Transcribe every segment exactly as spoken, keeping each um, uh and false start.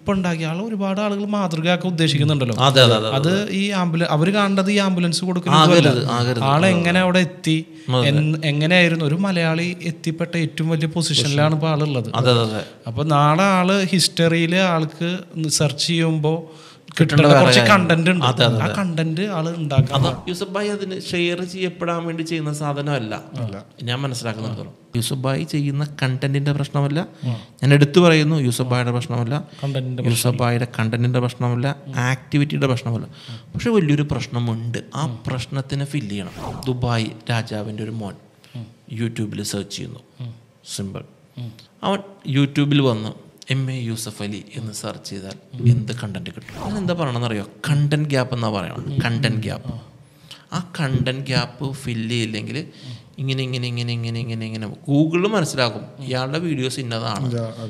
ഇപ്പൊ ഉണ്ടാക്കിയ ആൾ ഒരുപാട് ആളുകൾ മാതൃകയാക്കാൻ ഉദ്ദേശിക്കുന്നുണ്ടല്ലോ. അത് ഈ ആംബുലൻസ് അവർ കാണേണ്ടത് ഈ ആംബുലൻസ് കൊടുക്കുന്നത് ആളെങ്ങനെ അവിടെ എത്തി, എങ്ങനെയായിരുന്നു ഒരു മലയാളി എത്തിപ്പെട്ട ഏറ്റവും വലിയ പൊസിഷനിലാണ് ഇപ്പൊ ആളുള്ളത്. അപ്പൊ നാളെ ആള് ഹിസ്റ്ററിയില് ആൾക്ക് സെർച്ച് ചെയ്യുമ്പോ കിട്ടേണ്ട കുറച്ച് കണ്ടന്റ് ഉണ്ട്. ആ കണ്ടന്റ് ആള് ഉണ്ടാക്കാം. യൂസഫ് ഭായി അതിന് ഷെയർ ചെയ്യപ്പെടാൻ വേണ്ടി ചെയ്യുന്ന സാധനമല്ല ഞാൻ മനസ്സിലാക്കുന്നിടത്തോളം. യൂസഫ് ഭായി ചെയ്യുന്ന കണ്ടന്റിന്റെ പ്രശ്നമല്ല, ഞാൻ എടുത്തു പറയുന്നു. യൂസഫ് ഭായിയുടെ പ്രശ്നമല്ല, യൂസഫ് ഭായിയുടെ കണ്ടന്റിന്റെ പ്രശ്നമല്ല, ആക്ടിവിറ്റിയുടെ പ്രശ്നമല്ല. പക്ഷെ വലിയൊരു പ്രശ്നമുണ്ട്. ആ പ്രശ്നത്തിനെ ഫില്ല് ചെയ്യണം. ദുബായ് രാജാവിൻ്റെ ഒരു മോൻ യൂട്യൂബിൽ സെർച്ച് ചെയ്യുന്നു. സിമ്പിൾ. അവൻ യൂട്യൂബിൽ വന്ന് എം എ യൂസഫ് അലി എന്ന് സെർച്ച് ചെയ്താൽ എന്ത് കണ്ടന്റ് കിട്ടും? അതെന്താ പറയണമെന്നറിയോ? കണ്ടന്റ് ഗ്യാപ്പ് എന്നാ പറയണം. Content gap. ആ കണ്ടന്റ് ഗ്യാപ്പ് ഫില്ല് ചെയ്യില്ലെങ്കിൽ ഇങ്ങനെ ഇങ്ങനെ ഇങ്ങനെ ഇങ്ങനെ ഇങ്ങനെ ഇങ്ങനെ ഗൂഗിളിൽ മനസ്സിലാക്കും ഇയാളുടെ വീഡിയോസ് ഇന്നതാണ്.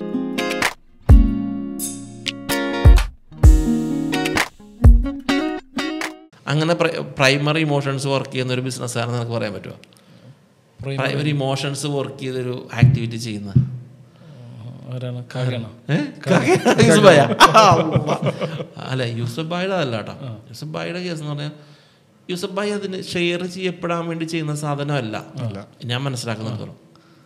അങ്ങനെ പ്രൈമറി ഇമോഷൻസ് വർക്ക് ചെയ്യുന്ന ഒരു ബിസിനസ്സാണെന്ന് നമുക്ക് പറയാൻ പറ്റുമോ? പ്രൈമറി ഇമോഷൻസ് വർക്ക് ചെയ്തൊരു ആക്ടിവിറ്റി ചെയ്യുന്ന അല്ല, യൂസഫ് ഭായിയുടെ അതല്ല കേട്ടോ. യൂസഫ് ഭായിയുടെ കേസ് എന്ന് പറഞ്ഞാൽ യൂസഫ് ഭായി അതിന് ഷെയർ ചെയ്യപ്പെടാൻ വേണ്ടി ചെയ്യുന്ന സാധനമല്ല ഞാൻ മനസ്സിലാക്കുന്നിടത്തോളം.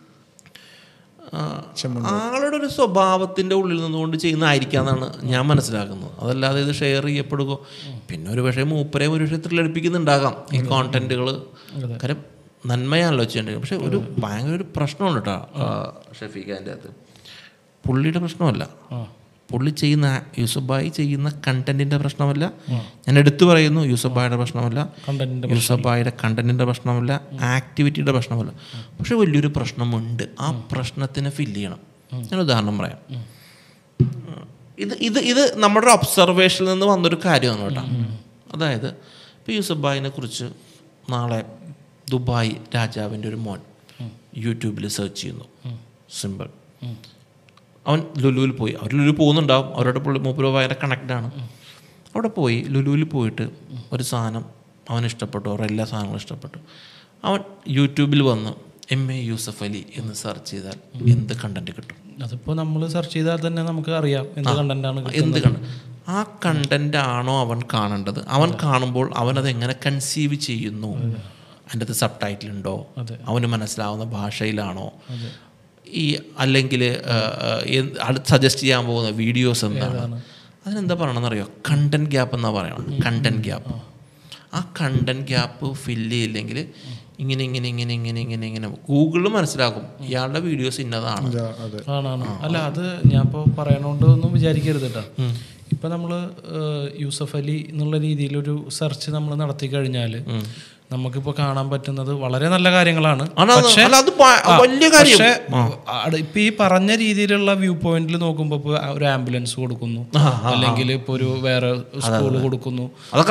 ആളുടെ ഒരു സ്വഭാവത്തിന്റെ ഉള്ളിൽ നിന്നുകൊണ്ട് ചെയ്യുന്നതായിരിക്കാന്നാണ് ഞാൻ മനസ്സിലാക്കുന്നത്. അതല്ലാതെ ഇത് ഷെയർ ചെയ്യപ്പെടുകയോ പിന്നെ ഒരു പക്ഷേ മൂപ്പരെ ഒരു പക്ഷേ ത്രില്ലടിപ്പിക്കുന്നുണ്ടാകാം ഈ കോണ്ടന്റുകൾ. കാര്യം നന്മയാണല്ലോ ചെയ്യേണ്ടത്. പക്ഷെ ഒരു ഭയങ്കര ഒരു പ്രശ്നമുണ്ട് കേട്ടോ ഷഫീഖ്. അതിൻ്റെ അകത്ത് പുള്ളിയുടെ പ്രശ്നമല്ല, പുള്ളി ചെയ്യുന്ന യൂസഫ് ഭായി ചെയ്യുന്ന കണ്ടന്റിന്റെ പ്രശ്നമല്ല. ഞാൻ എടുത്തു പറയുന്നു. യൂസഫ് ഭായിയുടെ പ്രശ്നമല്ല, യൂസഫ് ഭായിയുടെ കണ്ടന്റിന്റെ പ്രശ്നമല്ല, ആക്ടിവിറ്റിയുടെ പ്രശ്നമല്ല. പക്ഷെ വലിയൊരു പ്രശ്നമുണ്ട്. ആ പ്രശ്നത്തിനെ ഫില്ല് ചെയ്യണം. ഞാൻ ഉദാഹരണം പറയാം. ഇത് ഇത് ഇത് നമ്മുടെ ഒരു ഒബ്സർവേഷനിൽ നിന്ന് വന്നൊരു കാര്യമാണ് കേട്ടോ. അതായത് ഇപ്പോൾ യൂസഫ് ഭായിനെ കുറിച്ച് നാളെ ദുബായ് രാജാവിൻ്റെ ഒരു മോൻ യൂട്യൂബിൽ സെർച്ച് ചെയ്യുന്നു. സിമ്പിൾ. അവൻ ലുലുവിൽ പോയി. അവർ ലുലു പോകുന്നുണ്ടാവും, അവരുടെ പുള്ളി മൂപ്പര് ഭയങ്കര കണക്റ്റാണ്. അവിടെ പോയി ലുലുവിൽ പോയിട്ട് ഒരു സാധനം അവൻ ഇഷ്ടപ്പെട്ടു, അവരുടെ എല്ലാ സാധനങ്ങളും ഇഷ്ടപ്പെട്ടു. അവൻ യൂട്യൂബിൽ വന്ന് എം എ യൂസഫ് അലി എന്ന് സെർച്ച് ചെയ്താൽ എന്ത് കണ്ടന്റ് കിട്ടും? അതിപ്പോൾ നമ്മൾ സെർച്ച് ചെയ്താൽ തന്നെ നമുക്ക് അറിയാം എന്ത് കണ്ടന്റാണ്. എന്ത് കണ്ടന്റ്? ആ കണ്ടന്റ് ആണോ അവൻ കാണേണ്ടത്? അവൻ കാണുമ്പോൾ അവനത് എങ്ങനെ കൺസീവ് ചെയ്യുന്നു? അതിൻ്റെ അകത്ത് സബ് ടൈറ്റിൽ ഉണ്ടോ? അവന് മനസ്സിലാവുന്ന ഭാഷയിലാണോ? ഈ അല്ലെങ്കിൽ സജസ്റ്റ് ചെയ്യാൻ പോകുന്ന വീഡിയോസ് എന്താണ്? അതിനെന്താ പറയണമെന്നറിയോ? കണ്ടന്റ് ഗ്യാപ്പ് എന്നാ പറയണം. Content gap. ആ കണ്ടന്റ് ഗ്യാപ്പ് ഫില്ല് ചെയ്യില്ലെങ്കിൽ ഇങ്ങനെ ഇങ്ങനെ ഇങ്ങനെ ഇങ്ങനെ ഇങ്ങനെ ഇങ്ങനെ ഗൂഗിളിൽ മനസ്സിലാക്കും ഇയാളുടെ വീഡിയോസ് ഇന്നതാണ്. അല്ല, അത് ഞാൻ ഇപ്പോൾ പറയണോണ്ട് ഒന്നും വിചാരിക്കരുത് കേട്ടോ. ഇപ്പം നമ്മൾ യൂസഫ് അലി എന്നുള്ള രീതിയിലൊരു സെർച്ച് നമ്മൾ നടത്തി കഴിഞ്ഞാൽ നമുക്കിപ്പോൾ കാണാൻ പറ്റുന്നത് വളരെ നല്ല കാര്യങ്ങളാണ്. പക്ഷേ ഇപ്പൊ ഈ പറഞ്ഞ രീതിയിലുള്ള വ്യൂ പോയിന്റിൽ നോക്കുമ്പോൾ ഇപ്പോൾ ഒരു ആംബുലൻസ് കൊടുക്കുന്നു, അല്ലെങ്കിൽ ഇപ്പൊ ഒരു വേറെ സ്കൂൾ കൊടുക്കുന്നു,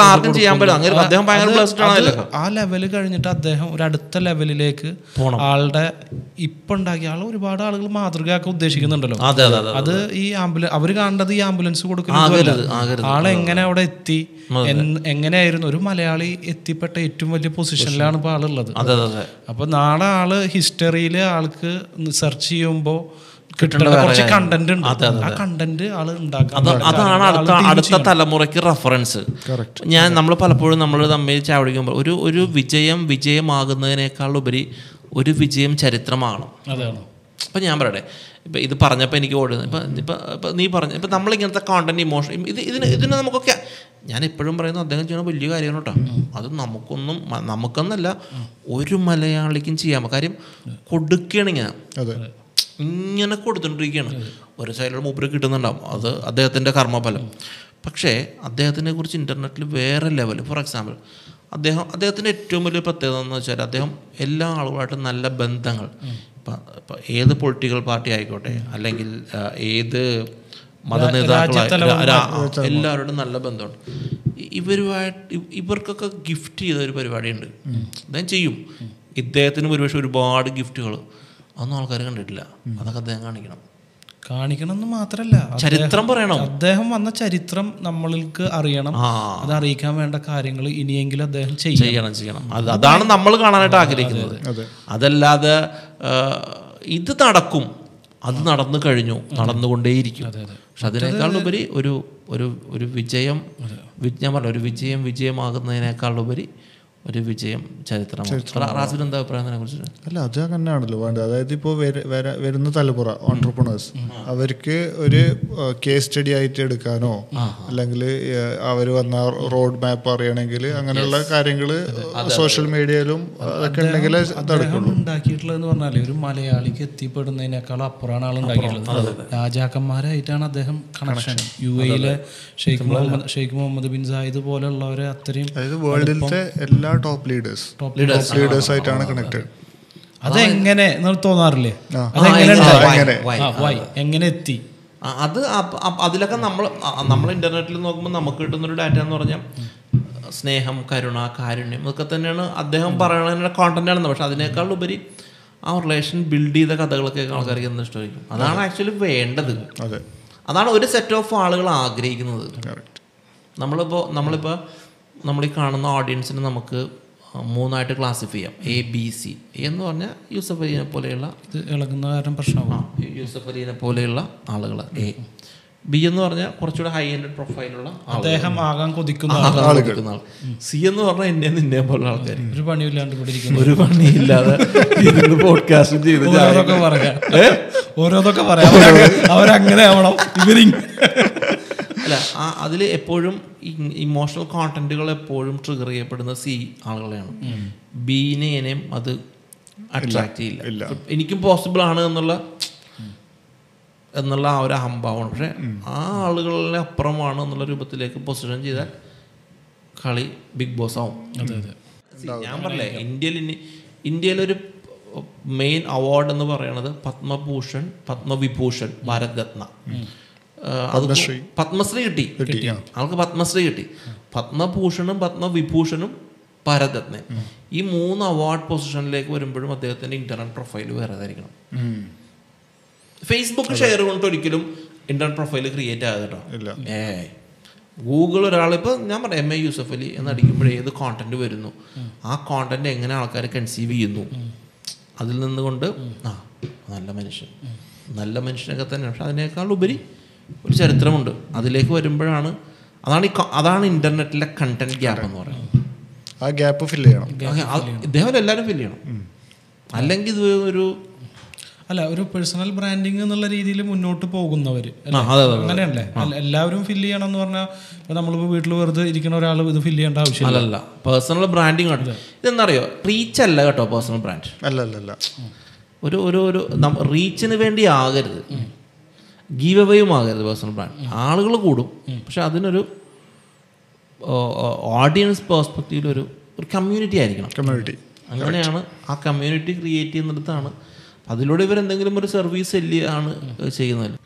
ആ ലെവല് കഴിഞ്ഞിട്ട് അദ്ദേഹം ഒരു അടുത്ത ലെവലിലേക്ക് ആളുടെ ഇപ്പൊ ഉണ്ടാക്കിയ ആൾ ഒരുപാട് ആളുകൾ മാതൃകയാക്കാൻ ഉദ്ദേശിക്കുന്നുണ്ടല്ലോ. അത് ഈ ആംബുലൻസ് അവർ കാണേണ്ടത് ഈ ആംബുലൻസ് കൊടുക്കുന്നത് ആളെങ്ങനെ അവിടെ എത്തി, എങ്ങനെയായിരുന്നു ഒരു മലയാളി എത്തിപ്പെട്ട ഏറ്റവും വലിയ പൊസിഷനിലാണ് ഇപ്പൊ ആളുള്ളത്. അപ്പൊ നാളെ ആള് ഹിസ്റ്ററിയില് ആൾക്ക് സെർച്ച് ചെയ്യുമ്പോ കിട്ടേണ്ട കുറച്ച് കണ്ടന്റ് ഉണ്ട്. ആ കണ്ടന്റ് ആള് ഉണ്ടാക്കാം. അതാണ് അടുത്ത അടുത്ത തലമുറയ്ക്ക് റെഫറൻസ്. ഞാൻ നമ്മൾ പലപ്പോഴും നമ്മൾ തമ്മിൽ ചാവടിക്കുമ്പോൾ ഒരു ഒരു വിജയം വിജയമാകുന്നതിനേക്കാൾ ഉപരി ഒരു വിജയം ചരിത്രമാകണം. അതാണ്. ഇപ്പം ഞാൻ പറയട്ടെ, ഇപ്പം ഇത് പറഞ്ഞപ്പോൾ എനിക്ക് ഓടുന്നത് ഇപ്പം ഇപ്പം ഇപ്പം നീ പറഞ്ഞു ഇപ്പം നമ്മളിങ്ങനത്തെ കോണ്ടന്റ് ഇമോഷൻ ഇത് ഇതിന് ഇതിന് നമുക്കൊക്കെ ഞാൻ എപ്പോഴും പറയുന്നു അദ്ദേഹം ചെയ്യുന്ന വലിയ കാര്യമാണ് കേട്ടോ. അത് നമുക്കൊന്നും നമുക്കെന്നല്ല ഒരു മലയാളിക്കും ചെയ്യാം. കാര്യം കൊടുക്കുകയാണ് ഇങ്ങനെ ഇങ്ങനെ കൊടുത്തുകൊണ്ടിരിക്കുകയാണ്. ഒരു സൈഡിൽ മൂപ്പര് കിട്ടുന്നുണ്ടാവും, അത് അദ്ദേഹത്തിൻ്റെ കർമ്മഫലം. പക്ഷേ അദ്ദേഹത്തിനെ കുറിച്ച് ഇൻ്റർനെറ്റിൽ വേറെ ലെവൽ. ഫോർ എക്സാമ്പിൾ, അദ്ദേഹം അദ്ദേഹത്തിൻ്റെ ഏറ്റവും വലിയ പ്രത്യേകത എന്ന് വെച്ചാൽ അദ്ദേഹം എല്ലാ ആളുകളായിട്ടും നല്ല ബന്ധങ്ങൾ. ഇപ്പം ഇപ്പം ഏത് പൊളിറ്റിക്കൽ പാർട്ടി ആയിക്കോട്ടെ, അല്ലെങ്കിൽ ഏത് മതനേതാക്കളായി എല്ലാവരോടും നല്ല ബന്ധമുണ്ട്. ഇവരുമായിട്ട് ഇവർക്കൊക്കെ ഗിഫ്റ്റ് ചെയ്ത ഒരു പരിപാടിയുണ്ട്. അദ്ദേഹം ചെയ്യും. ഇദ്ദേഹത്തിനും ഒരുപക്ഷെ ഒരുപാട് ഗിഫ്റ്റുകൾ അതൊന്നും ആൾക്കാർ കണ്ടിട്ടില്ല. അതൊക്കെ അദ്ദേഹം കാണിക്കണം. കാണിക്കണം എന്ന് മാത്രല്ല, ചരിത്രം പറയണം. അദ്ദേഹം വന്ന ചരിത്രം നമ്മൾക്ക് അറിയണം. അത് അറിയിക്കാൻ വേണ്ട കാര്യങ്ങൾ ഇനിയെങ്കിലും അദ്ദേഹം ചെയ്യണം ചെയ്യണം അതാണ് നമ്മൾ കാണാനായിട്ട് ആഗ്രഹിക്കുന്നത്. അതല്ലാതെ ഇത് നടക്കും അത് നടന്നു കഴിഞ്ഞു, നടന്നുകൊണ്ടേയിരിക്കും. പക്ഷെ അതിനേക്കാളുപരി ഒരു ഒരു ഒരു വിജയം, ഞാൻ പറഞ്ഞു ഒരു വിജയം വിജയമാകുന്നതിനേക്കാളുപരി ഒരു വിജയം ചരിത്രമാണ്. റാസിന് എന്താ അഭിപ്രായം അതിനെ കുറിച്ച്? അല്ല, അത് അങ്ങനെയാണല്ലോ വേണ്ടത്. അതായത് ഇപ്പോൾ വരുന്ന തലമുറ ഓൺട്രപ്രണേഴ്സ് അവർക്ക് ഒരു കേസ് സ്റ്റഡി ആയിട്ട് എടുക്കാനോ അല്ലെങ്കിൽ അവർ വന്ന റോഡ് മാപ്പ് അറിയണമെങ്കിൽ അങ്ങനെയുള്ള കാര്യങ്ങൾ സോഷ്യൽ മീഡിയയിലും അതൊക്കെ ഉണ്ടെങ്കിൽ ഉണ്ടാക്കിയിട്ടുള്ളതെന്ന് പറഞ്ഞാൽ ഒരു മലയാളിക്ക് എത്തിപ്പെടുന്നതിനേക്കാളും അപ്പുറമാണ് ആൾ ഉണ്ടാക്കിയിട്ടുള്ളത്. രാജാക്കന്മാരായിട്ടാണ് അദ്ദേഹം കണക്ഷൻ. യു എയിലെ Sheikh Mohammed Sheikh Mohammed bin Zayed പോലെയുള്ളവരെ അത്രയും അതായത് വേൾഡിലത്തെ എല്ലാ ടോപ്പ് ലീഡേഴ്സ് ടോപ്പ് ലീഡേഴ്സ് ആയിട്ടാണ് കണക്റ്റഡ്. അതെങ്ങനെ തോന്നാറില്ലേ? എങ്ങനെ എത്തി? അത് അതിലൊക്കെ നമ്മൾ നമ്മൾ ഇന്റർനെറ്റിൽ നോക്കുമ്പോൾ നമുക്ക് കിട്ടുന്നൊരു ഡാറ്റ എന്ന് പറഞ്ഞാൽ സ്നേഹം, കരുണ, കാരുണ്യം ഇതൊക്കെ തന്നെയാണ് അദ്ദേഹം പറയുന്ന കോണ്ടന്റ് ആണെന്ന്. പക്ഷെ അതിനേക്കാൾ ഉപരി ആ റിലേഷൻ ബിൽഡ് ചെയ്ത കഥകളൊക്കെ ആൾക്കാർക്ക് എന്ത് ഇഷ്ടമായിരിക്കും. അതാണ് ആക്ച്വലി വേണ്ടത്. അതാണ് ഒരു സെറ്റ് ഓഫ് ആളുകൾ ആഗ്രഹിക്കുന്നത്. നമ്മളിപ്പോൾ നമ്മളിപ്പോൾ നമ്മൾ ഈ കാണുന്ന ഓഡിയൻസിന് നമുക്ക് മൂന്നായിട്ട് ക്ലാസിഫൈ ചെയ്യാം. A, B, C. എന്ന് പറഞ്ഞാൽ യൂസഫ് അലിനെ പോലെയുള്ള ഇത് ഇളകുന്ന കാരണം പ്രശ്നമാണ്. യൂസഫ് അലിനെ പോലെയുള്ള ആളുകൾ എ. ബി എന്ന് പറഞ്ഞാൽ കുറച്ചുകൂടെ ഹൈ എൻഡ് പ്രൊഫൈലുള്ള അദ്ദേഹം ആകാൻ കൊതിക്കുന്ന ആൾ. സി എന്ന് പറഞ്ഞാൽ എന്നെ നിന്നെ പോലുള്ള ആൾക്കാർ ഒരു പണിയില്ലാണ്ട് ഒരു പണിയില്ലാതെ പോഡ്കാസ്റ്റ് ചെയ്ത് ഓരോന്നൊക്കെ പറയാം ഓരോന്നൊക്കെ പറയാം അവരങ്ങനെ ആവണം ഇവരി. അല്ല, ആ അതിൽ എപ്പോഴും ഇമോഷണൽ കോണ്ടന്റുകൾ എപ്പോഴും ട്രിഗർ ചെയ്യപ്പെടുന്ന സി ആളുകളെയാണ്. ബീനെയും അത് അട്രാക്ട് ചെയ്യില്ല. എനിക്കും പോസിബിൾ ആണ് എന്നുള്ള എന്നുള്ള ആ ഒരു അഹംഭാവമാണ്. പക്ഷെ ആ ആളുകളിലെ അപ്പുറമാണ് എന്നുള്ള രൂപത്തിലേക്ക് പൊസിഷൻ ചെയ്താൽ കളി ബിഗ് ബോസ് ആവും. ഞാൻ പറഞ്ഞേ, ഇന്ത്യയിൽ ഇനി ഇന്ത്യയിലൊരു മെയിൻ അവാർഡ് എന്ന് പറയുന്നത് പത്മഭൂഷൺ, പത്മവിഭൂഷൺ, ഭാരത് രത്ന, പത്മശ്രീ കിട്ടി. ആൾക്ക് പത്മശ്രീ കിട്ടി. പത്മഭൂഷണും പത്മവിഭൂഷണും ഭാരത് രത്ന, ഈ മൂന്ന് അവാർഡ് പൊസിഷനിലേക്ക് വരുമ്പോഴും അദ്ദേഹത്തിന്റെ ഇന്റർനെറ്റ് പ്രൊഫൈൽ വേറെ ആയിരിക്കണം. ഫേസ്ബുക്ക് ഷെയർ കൊണ്ട് ഒരിക്കലും ഇന്റർനെറ്റ് പ്രൊഫൈൽ ക്രിയേറ്റ് ആകുക കേട്ടോ. ഏ ഗൂഗിൾ ഒരാളിപ്പോൾ ഞാൻ പറയാം എം എ യൂസഫ് അലി എന്നടിക്കുമ്പോഴേ ഏത് കോണ്ടന്റ് വരുന്നു, ആ കോണ്ടന്റ് എങ്ങനെ ആൾക്കാർ കൺസീവ് ചെയ്യുന്നു, അതിൽ നിന്നുകൊണ്ട് ആ നല്ല മനുഷ്യൻ നല്ല മനുഷ്യനൊക്കെ തന്നെ. പക്ഷെ അതിനേക്കാൾ ഉപരി ഒരു ചരിത്രമുണ്ട്. അതിലേക്ക് വരുമ്പോഴാണ് അതാണ് ഈ അതാണ് ഇന്റർനെറ്റിലെ കണ്ടന്റ് ഗ്യാപ്പ് എന്ന് പറയുന്നത്. ആ ഗ്യാപ്പ് ഫില്ല് ചെയ്യണം. ഇദ്ദേഹം എല്ലാവരും ഫില്ല് ചെയ്യണം. അല്ലെങ്കിൽ ഇത് ഒരു അല്ല ഒരു പേഴ്സണൽ ബ്രാൻഡിങ് എന്നുള്ള രീതിയിൽ മുന്നോട്ട് പോകുന്നവർ അങ്ങനെയല്ലേ? എല്ലാവരും ഫില്ല് ചെയ്യണം എന്ന് പറഞ്ഞാൽ നമ്മളിപ്പോൾ വീട്ടിൽ വെറുതെ ഇരിക്കുന്ന ഒരാൾ ഇത് ഫില്ല് ചെയ്യേണ്ട ആവശ്യമില്ല. അല്ല, പേഴ്സണൽ ബ്രാൻഡിങ് ആണ്. ഇതെന്നറിയോ, റീച്ച് അല്ല കേട്ടോ പേഴ്സണൽ ബ്രാൻഡ്. അല്ലല്ല, ഒരു ഒരു ഒരു റീച്ചിന് വേണ്ടി ആകരുത്, ഗീവ് അവേയും ആകരുത് പേഴ്സണൽ ബ്രാൻഡ്. ആളുകൾ കൂടും, പക്ഷെ അതിനൊരു ഓഡിയൻസ് പേഴ്സ്പെക്റ്റീവിൽ ഒരു ഒരു കമ്മ്യൂണിറ്റി ആയിരിക്കണം. കമ്മ്യൂണിറ്റി അങ്ങനെയാണ് ആ കമ്മ്യൂണിറ്റി ക്രിയേറ്റ് ചെയ്യുന്നിടത്താണ്. അതിലൂടെ ഇവരെന്തെങ്കിലും ഒരു സർവീസ് ആണ് ചെയ്യുന്നത്.